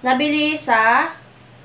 Nabili sa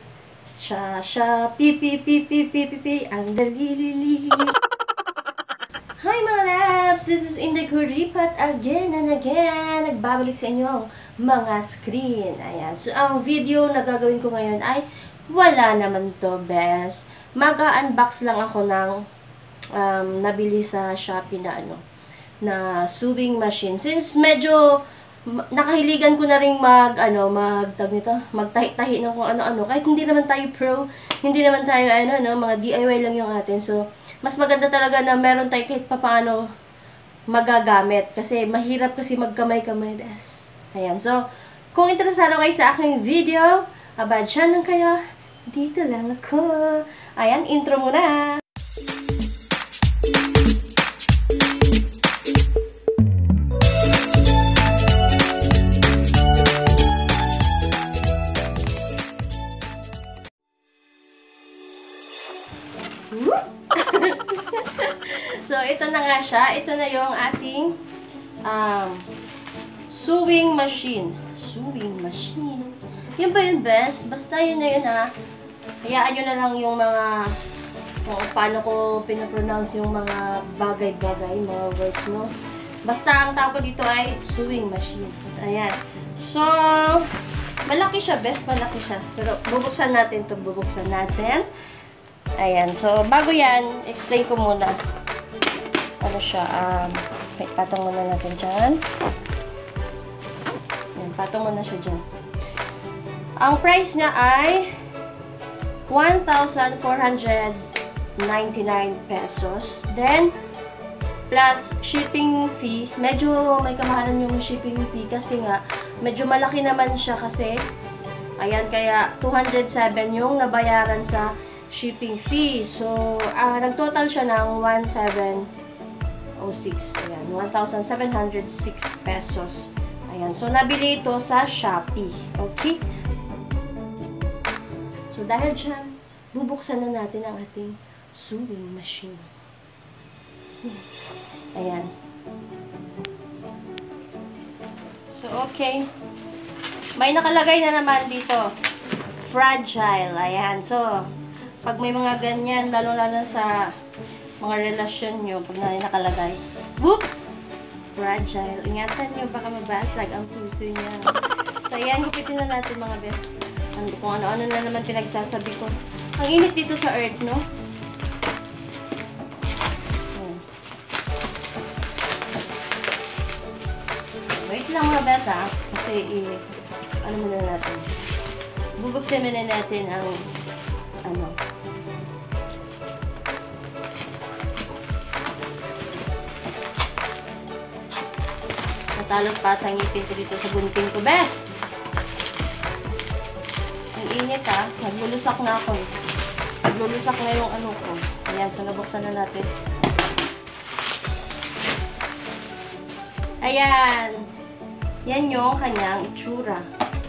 ang dalili. Hi mga labs! This is Indigo Ripat again and again. Nagbabalik sa inyo ang mga screen. Ayan. So, ang video na gagawin ko ngayon ay wala naman to, best. Mag-unbox lang ako ng nabili sa Shopee na na sewing machine. Since medyo nakahiligan ko na rin magtahi-tahi ng kung ano-ano. Kahit hindi naman tayo pro, hindi naman tayo mga DIY lang yung atin. So, mas maganda talaga na meron tayo kahit paano magagamit. Kasi mahirap kasi magkamay-kamay. Ayan. So, kung interesado kayo sa aking video, dyan lang kayo. Dito lang ako. Ayan, intro muna. So, ito na nga siya. Ito na yung ating sewing machine. Sewing machine. Yun ba yun, best? Basta yun na yun, ha? Hayaan nyo na lang yung mga kung paano ko pinapronounce yung mga bagay-bagay, mga words, no? Basta ang tawag ko dito ay sewing machine. Ayan. So, malaki siya, best. Malaki siya. Pero, bubuksan natin ito. Bubuksan natin. Ayan. So, bago yan, explain ko muna. Ano siya, patong muna natin dyan. Ayan, patong muna siya dyan. Ang price niya ay 1,499 pesos. Then, plus shipping fee. Medyo may kamahalan yung shipping fee kasi nga, medyo malaki naman siya kasi, ayan, kaya 207 yung nabayaran sa shipping fee. So, nag-total siya ng 1,706. Ayan, 1,706 pesos. Ayan, so nabili ito sa Shopee. Okay? So, dahil dyan, bubuksan na natin ang ating sewing machine. Ayan. So, okay. May nakalagay na naman dito. Fragile. Ayan. So, pag may mga ganyan, lalo-lalo sa mga relasyon nyo, pag nakalagay, whoops! Fragile. Ingatan nyo, baka mabasag ang puso niya. So, ayan, gupitin na natin mga best. Kung ano-ano na naman pinagsasabi ko. Ang init dito sa earth, no? Wait lang mga best, ha? Kasi, ano muna natin? Bubuksan muna natin ang Natalos pa sa ngipin ko dito sa gunting ko, best. Ang init, ha. Naglulusak na ako, eh. Naglulusak na yung ano ko. Ayan, so nabuksan na natin. Ayan. Yan yung kanyang itsura.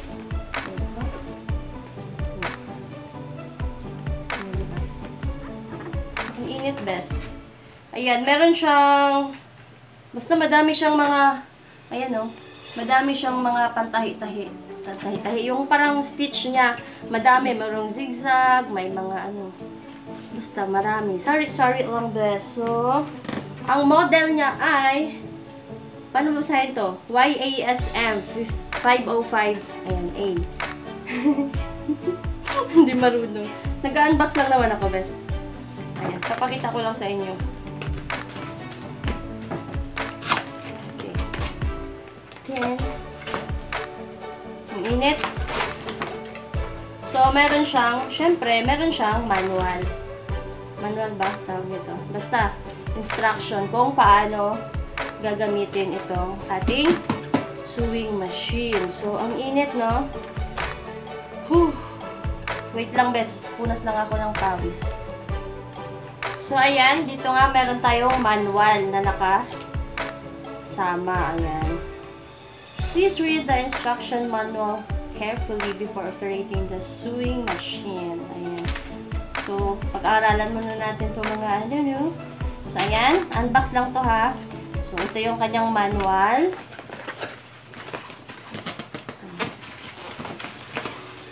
Ang init, best. Ayan, meron siyang basta madami siyang mga madami siyang mga pantahi-tahi. Yung parang stitch niya, madami. Mayroong zigzag, may mga basta marami. Sorry lang, best. So, ang model niya ay, paano mo sa ito? YASM 505. Ayan, A. Hindi marunong. Nag-unbox lang naman ako, best. Ayan, papakita ko lang sa inyo. Yan. Ang init. So, meron siyang, syempre, meron siyang manual. Manual ba? Tawag nito. Basta, instruction kung paano gagamitin itong ating sewing machine. So, ang init, no? Wait lang, best. Punas lang ako ng pawis. So, ayan. Dito nga, meron tayong manual na nakasama. Ayan. Please read the instruction manual carefully before operating the sewing machine. Ayan. So, pag-aaralan muna natin itong mga So, ayan. Unbox lang to, ha. So, ito yung kanyang manual.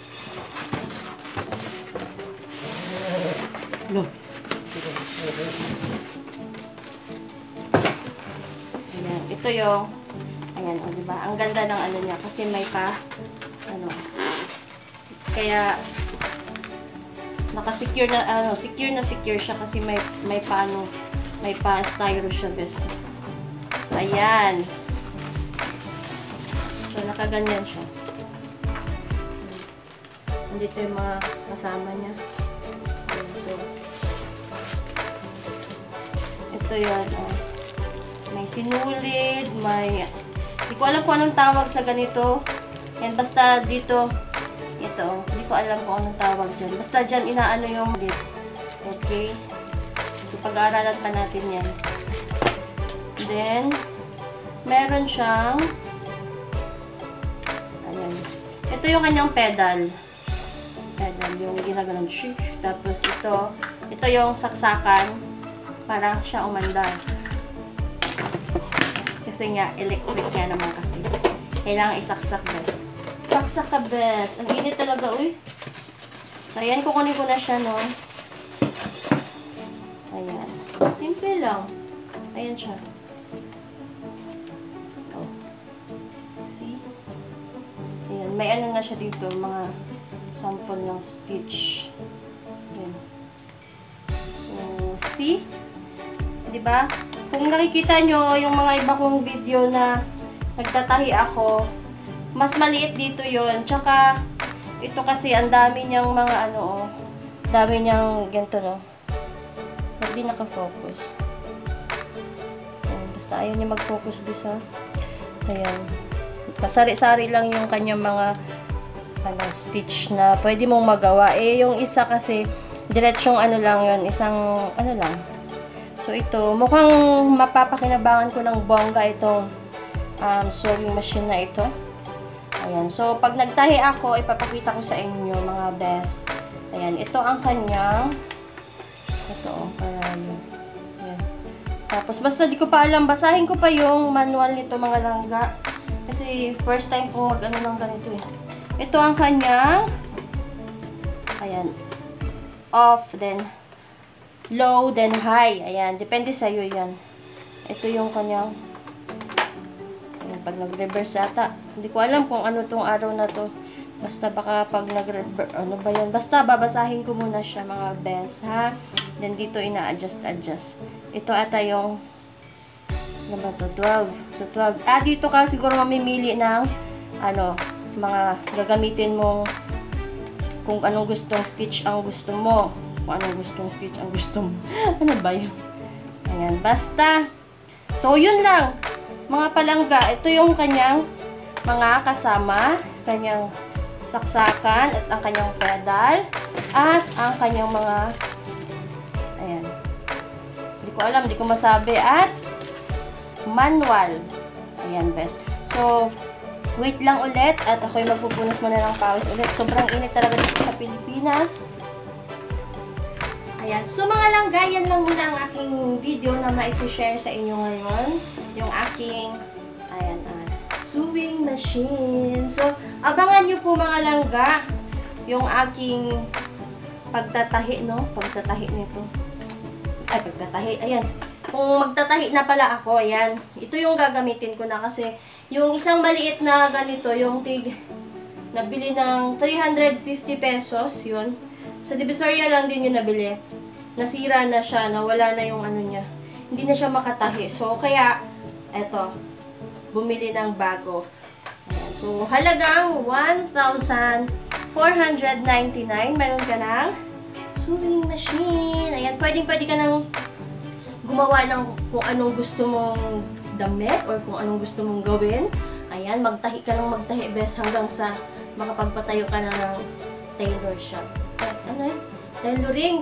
Ayan, ito yung, ayan, o, diba? Ang ganda ng ano niya, kasi may pa, ano, kaya, naka-secure na, ano, secure siya kasi may pa, ano, may pa styro siya, guys. So, ayan. So, nakaganyan siya. Andito yung mga kasama niya. Ayan, so, ito yun, oh. May sinulid, may, hindi ko alam kung anong tawag sa ganito. Yan, basta dito, ito, hindi ko alam kung anong tawag dyan. Basta dyan, inaano yung lid. Okay? So, pag-aaralan pa natin yan. Then, meron siyang, ayan, ito yung kanyang pedal. Pedal, yung ginaganon, shish. Tapos, ito yung saksakan, para siya umandar. Kasi nga, electric nga naman kasi. Kailangan isaksak, bes. Saksak ka, bes. Ang init talaga, uy. So, ayan, kukunin ko na siya, no. Ayan. Simple lang. Ayan siya. Oh. See? Ayan. May ano na siya dito, mga sample ng stitch. Ayan. So, see? Diba? Kung nakikita nyo yung mga iba kong video na nagtatahi ako, mas maliit dito yon. Tsaka, ito kasi, ang dami niyang mga ano, dami niyang ganito, no? Hindi nakafocus. Ayan, basta ayaw niya mag-focus bisa. Ayan. Kasari-sari lang yung kanyang mga ano, stitch na pwede mong magawa. Eh, yung isa kasi, diretsong ano lang yun, isang, ano lang. So, ito, mukhang mapapakinabangan ko ng bongga itong sewing machine na ito. Ayan. So, pag nagtahi ako, ipapakita ko sa inyo, mga best. Ayan. Ito ang kanyang, ito, parang, ayan. Tapos, basta di ko pa alam, basahin ko pa yung manual nito, mga langga. Kasi, first time kong mag-ano ng ganito eh. Ito ang kanyang, ayan, off, then, low, then high. Ayan. Depende sa'yo yan. Ito yung kanyang, ayan, pag nag-reverse ata. Hindi ko alam kung ano tong araw na to. Basta baka pag nag-reverse, ano ba yan? Basta babasahin ko muna siya, mga best, ha? Then dito ina-adjust. Ito ata yung, ano ba to? 12. So, 12. Ah, dito ka siguro mamimili ng, ano, mga gagamitin mong kung anong gustong stitch ang gusto mo. Kung anong gustong stitch ang gusto mo. Ano ba yun? Ayan, basta. So, yun lang. Mga palangga, ito yung kanyang mga kasama, kanyang saksakan, at ang kanyang pedal, at ang kanyang mga, ayan. Hindi ko alam, hindi ko masabi, at manual. Ayan, best. So, wait lang ulit, at ako'y magpupunas muna ng pawis ulit. Sobrang init talaga dito sa Pilipinas. Ayan. So, mga langga, yan lang muna ang aking video na ma-share sa inyo ngayon. Yung aking, ayan, sewing machine. So, abangan nyo po, mga langga, yung aking pagtatahi, no? Pagtatahi nito. Ay, pagtatahi. Ayan. Kung magtatahi na pala ako, ayan. Ito yung gagamitin ko na kasi yung isang maliit na ganito, yung nabili ng 350 pesos, yun. Sa Divisoria lang din yung nabili. Nasira na siya, nawala na yung ano niya. Hindi na siya makatahi. So, kaya, eto, bumili ng bago. Ayan. So, halagang 1,499. Meron ka ng sewing machine. Ayan, pwede ka nang gumawa ng kung anong gusto mong damit or kung anong gusto mong gawin. Ayan, magtahi ka ng magtahi, best, hanggang sa makapagpatayo ka na ng tailor shop. Ano yun? Tailoring.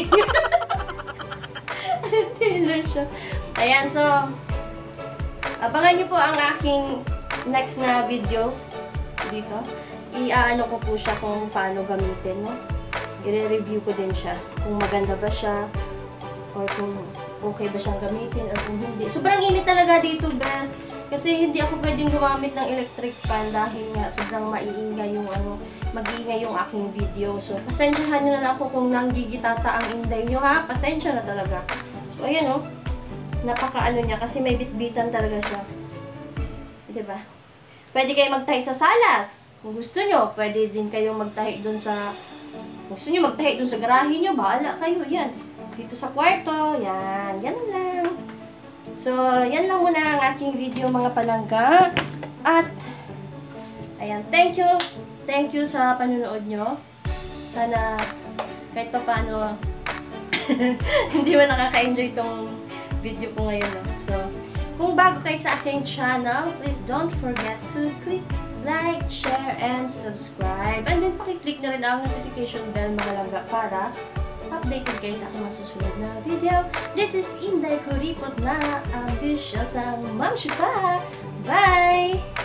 Tailor shop. Ayan, so, abangan nyo po ang aking next na video dito. I-ano ko po siya kung paano gamitin, no? I-review ko din siya. Kung maganda ba siya or kung okay ba siyang gamitin or kung hindi. Sobrang init talaga dito, best. Kasi hindi ako pwedeng gumamit ng electric fan dahil nga sobrang maiingay yung mag-iingay yung aking video. So, pasensyahan nyo na lang ako kung nanggigitata ang inday nyo ha. Pasensya na talaga. So, ayan o. Napaka niya kasi may bitbitan talaga siya. Diba? Pwede kayo magtahi sa salas. Kung gusto nyo, pwede din kayong magtahi dun sa... Gusto nyo magtahi dun sa garahe nyo, bahala kayo. Yan. Dito sa kwarto. Yan. Yan lang. So, yan lang muna ang aking video mga palangga. At, ayan, thank you. Thank you sa panunood nyo. Sana, kahit pa paano, hindi mo nakaka-enjoy itong video ko ngayon. No? So, kung bago kayo sa aking channel, please don't forget to click like, share, and subscribe. And then, pakiclick na rin ang notification bell mga langga para updated kayo sa aking masusunod na video. This is Inday Kuripot na ambitious ang Ma'am Shuka. Bye!